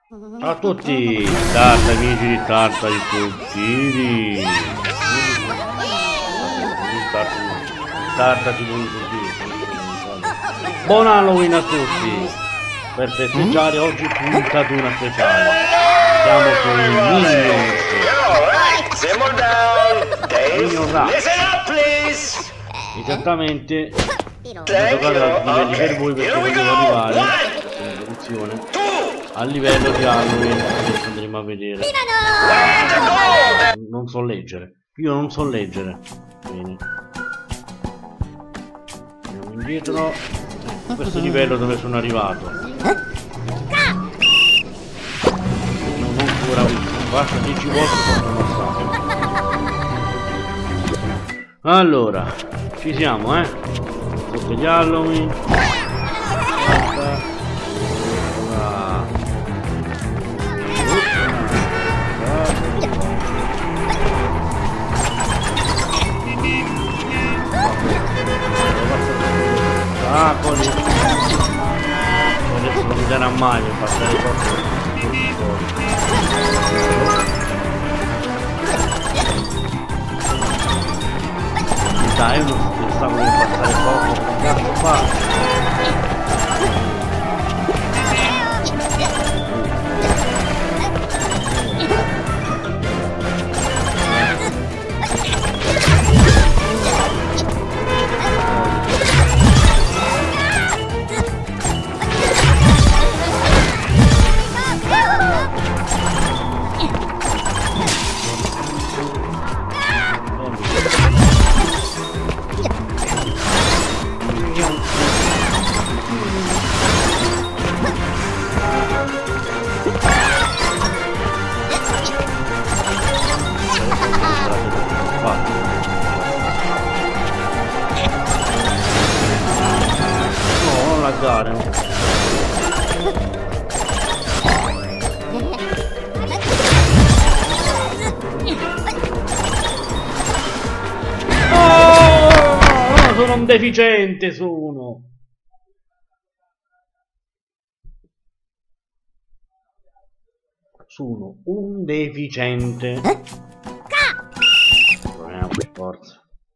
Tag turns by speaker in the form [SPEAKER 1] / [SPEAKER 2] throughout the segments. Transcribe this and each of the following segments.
[SPEAKER 1] Ciao a tutti, Tarta amici di Tarta di Cultivi. Tarta di Cultivi. Buon Halloween a tutti. Per festeggiare oggi puntatura speciale. Siamo con il Minion Rap. Esattamente. Mi toccate a livelli per voi perché volevo arrivare in produzione al livello di Halloween. Adesso andremo a vedere. Non so leggere. Io non so leggere. Bene. Andiamo indietro. Questo livello dove sono arrivato. Non ho ancora visto. Basta 10 volte per non stare. Allora, ci siamo, sotto gli Halloween. Ah, così. Adesso non mi darà mai per passare sotto. Dai, non pensavo di passare poco. Cazzo fa? Sono un deficiente, sono un deficiente. Proviamo per forza.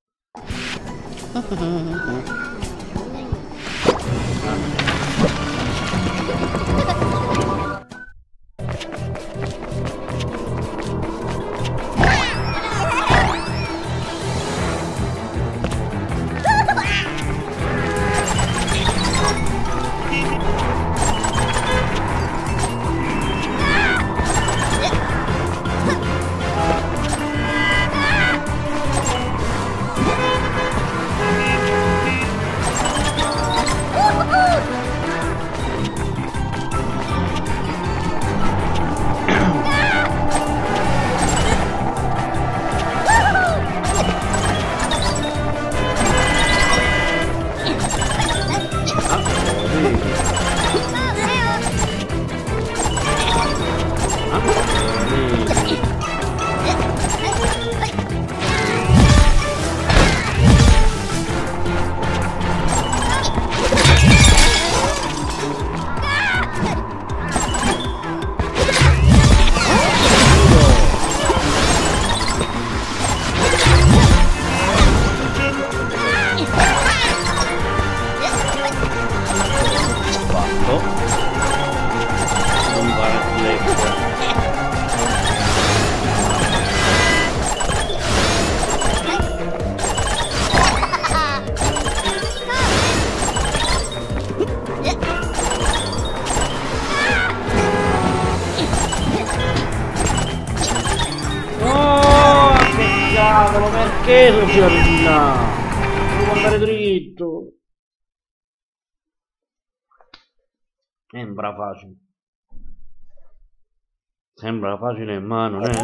[SPEAKER 1] Perché non gira di là? Devo andare dritto. Sembra facile. Sembra facile, ma non è.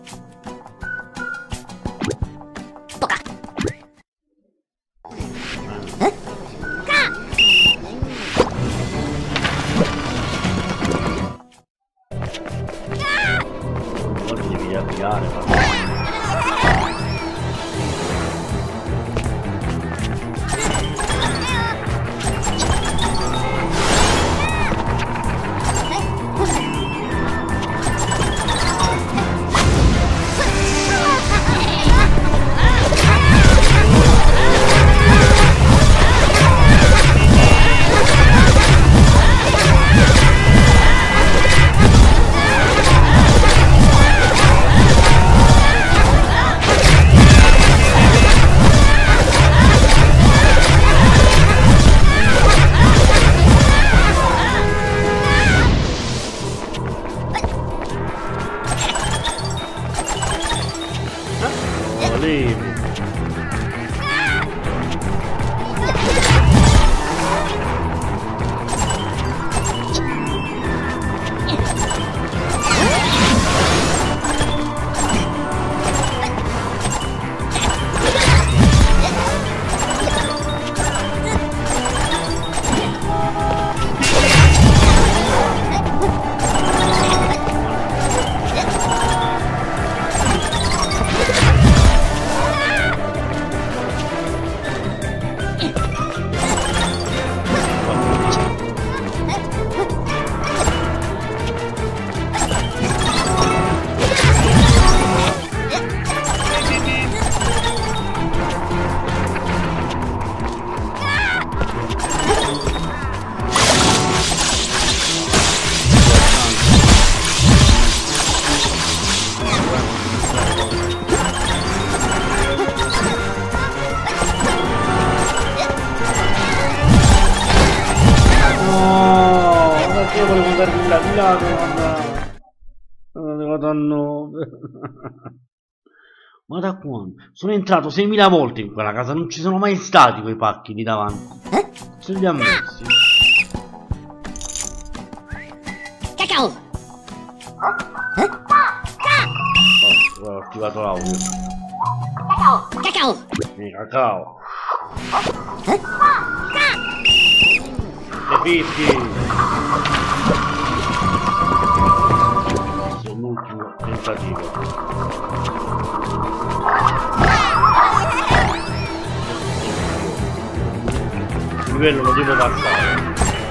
[SPEAKER 1] Ora devi avviare. villa, di là devo andare. Sono arrivato a 9. Ma da quando? Sono entrato 6.000 volte in quella casa, non ci sono mai stati quei pacchi di davanti. Se li ha messi.
[SPEAKER 2] Cacao!
[SPEAKER 1] Ho attivato l'audio.
[SPEAKER 2] Cacao! Cacao!
[SPEAKER 1] Cacao. Le fitti. Questo è l'ultimo tentativo. Il livello lo devo passare.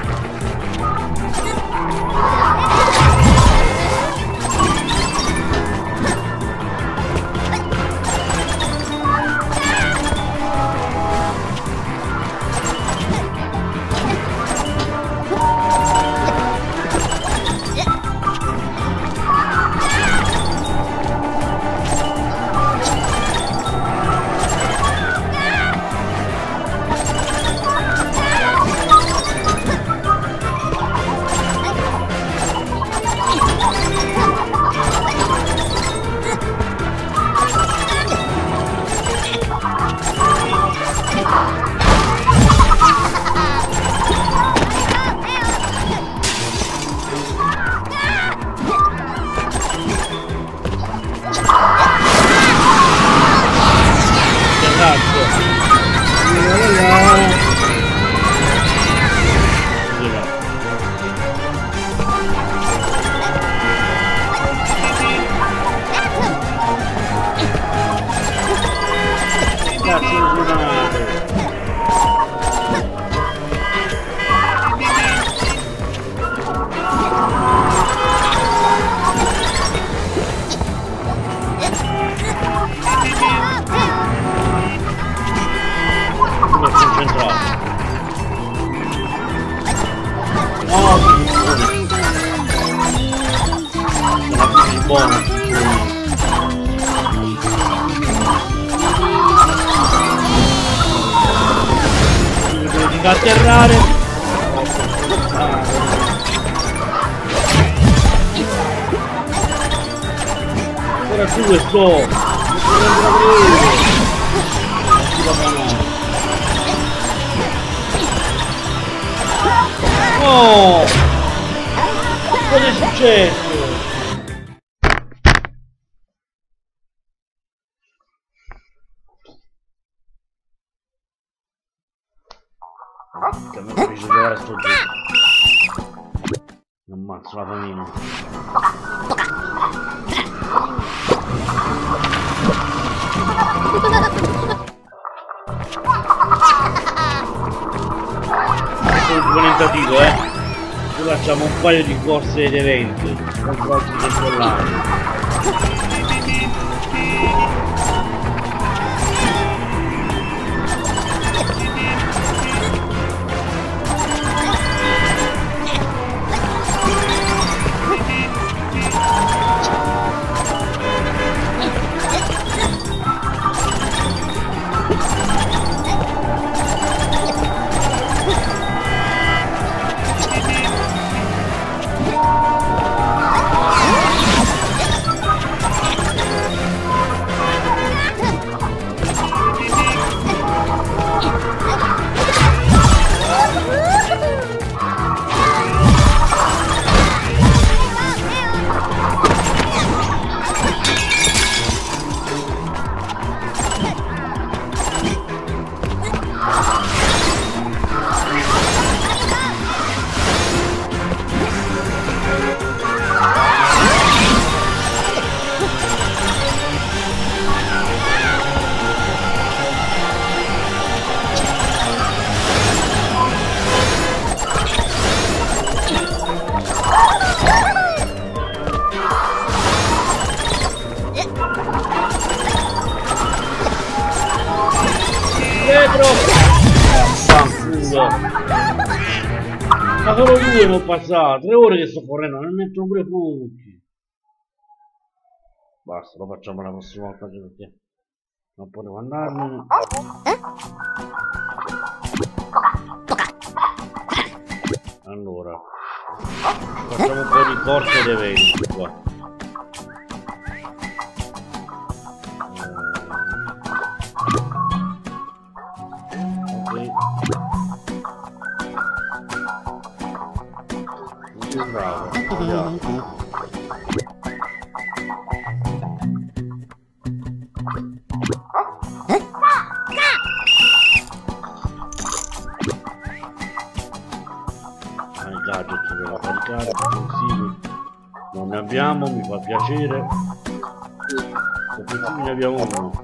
[SPEAKER 1] Atterrare. Ora su questo oh, cosa è successo? Che mi piace giocare a sto gioco. Non ammazzo la famiglia. Questo è un buon tentativo, Poi facciamo un paio di corse ed eventi contro altri controllati. Ma solo due non passare, 3 ore che sto correndo, ne mettono pure pochi. Basta, lo facciamo la prossima volta perché non potevo andarmene. Allora Facciamo un po' di corsa ed eventi qua. Ok. Non sembrava. Andiamo. Per caricare, consigli non ne abbiamo, mi fa piacere. Consigli ne abbiamo uno.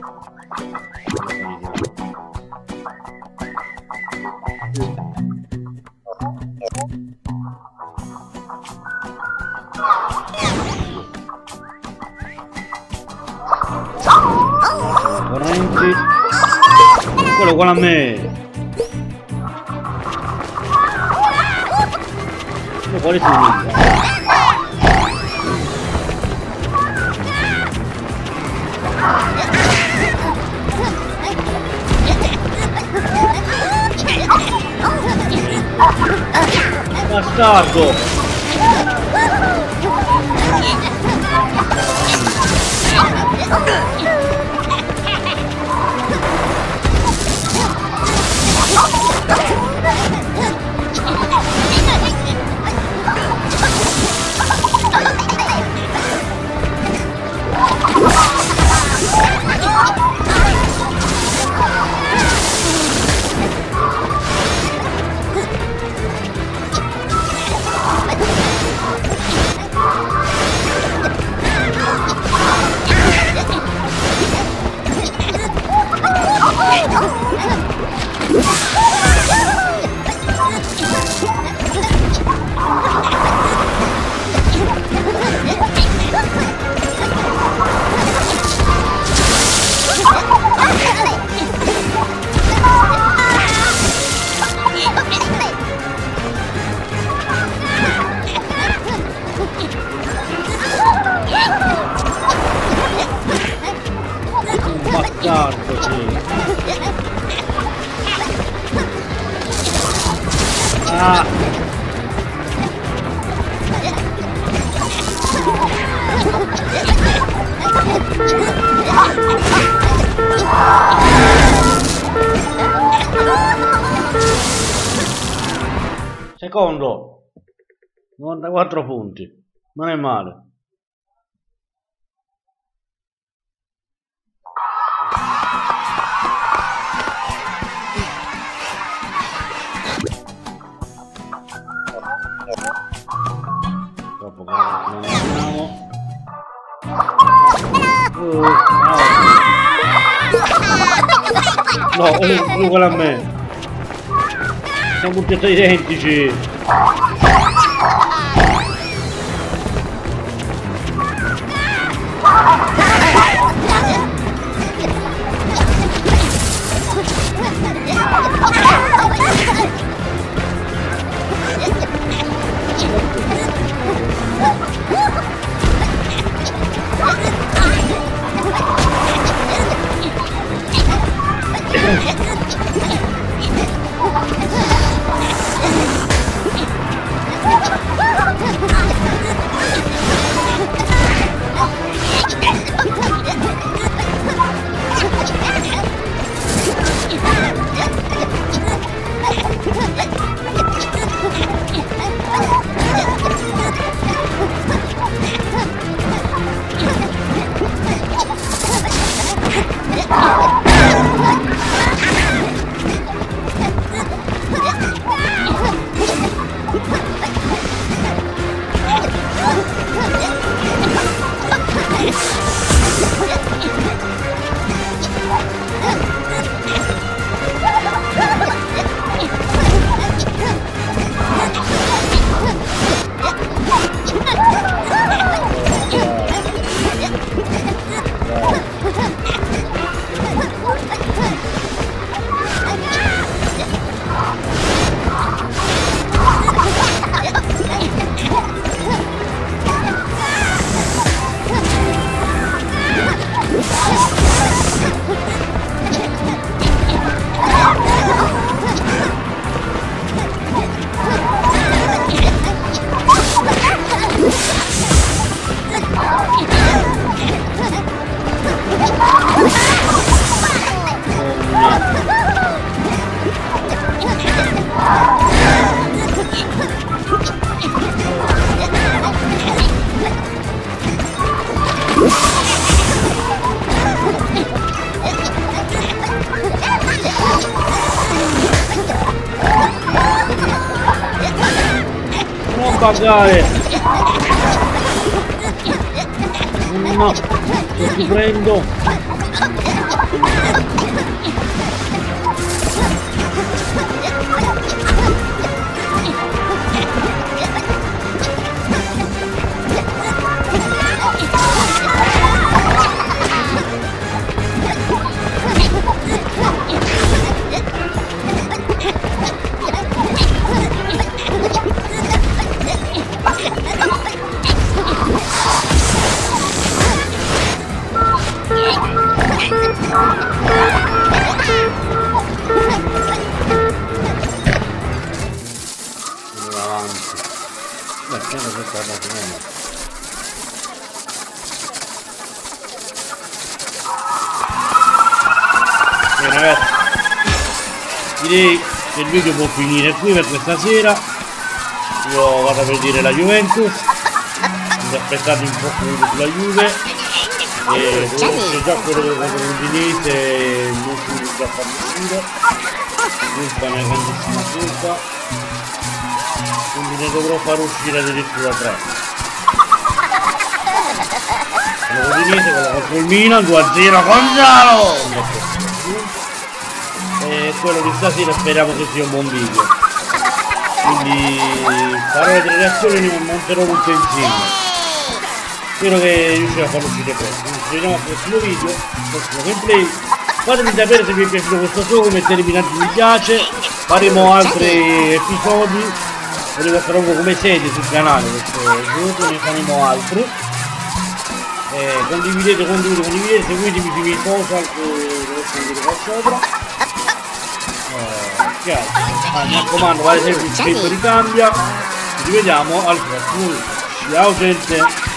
[SPEAKER 1] Correnti, quello uguale a me. Quale sono? Bastardo! Bastardo, sì. Ah. Secondo, 94 punti, non è male. Troppo caro, non andiamo. No, è uguale a me. Siamo tutti e tre identici. pagare. No, ti prendo. Bene ragazzi, direi che il video può finire qui per questa sera. Io vado a vedere la Juventus, mi aspettate un po' sulla Juve e c'è già quello contro l'Udinese, non si riesce a farlo uscire, questa è una grandissima colpa, quindi ne dovrò far uscire addirittura 3. L'Udinese contro il Milan 2-0 Gonzalo! E quello di stasera speriamo che sia un buon video, quindi farò le 3 reazioni e ne monterò tutte insieme. Spero che riuscirò a farlo uscire presto. Ci vediamo al prossimo video, al prossimo gameplay. Fatemi sapere se vi è piaciuto questo gioco, mettetemi tanti mi piace, faremo altri episodi, volevo fare uno come siete sul canale questo gioco, ne faremo altri. Condividete, seguitemi sui miei social che dovete vedere qua sopra. Mi raccomando, fate sempre il tempo ricambia. Ci vediamo al prossimo video. Ciao gente!